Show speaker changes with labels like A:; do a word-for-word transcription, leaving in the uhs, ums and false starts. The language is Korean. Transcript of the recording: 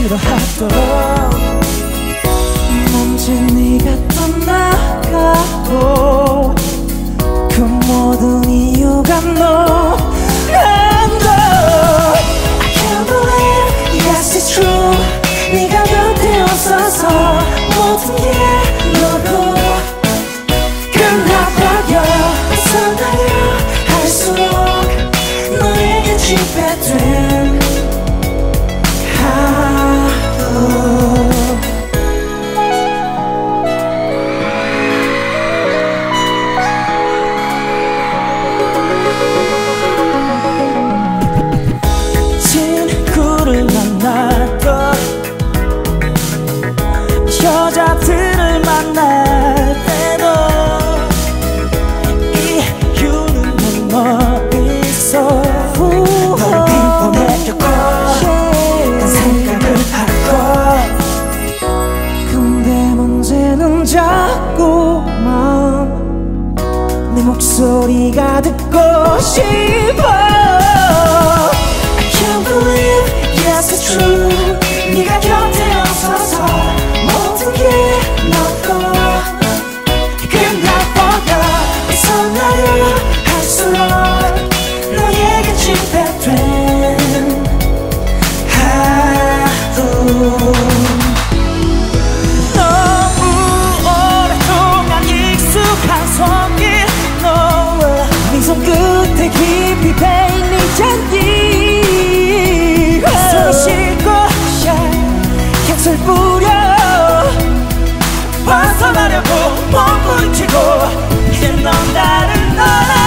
A: 싫어하도록 언제 네가 떠나가도 그 모든 이유가 너 And I can't believe yes it's true 네가 곁에 없어서 모든 게 너로 끝나버려 벗어나려 할수록 너에게 집배된 친구를 만나도 여자들을 만날 때도 이유는 내 머릿속 널 빙보내려고 난 생각을 하고 근데 문제는 자꾸만 내 목소리가 듣고 싶어 I can't believe yes it's true 네가 곁에 없어서 모든 게 너로 끝나버려 벗어나려 할수록 너에게 집배된 하루 너무 오랫동안 익숙한 손길 너와 네 손끝에 깊이 베인 네 잔디 손이 싣고 향수를 뿌려 벗어나려고 몸부림치고 이제 넌 나를 떠나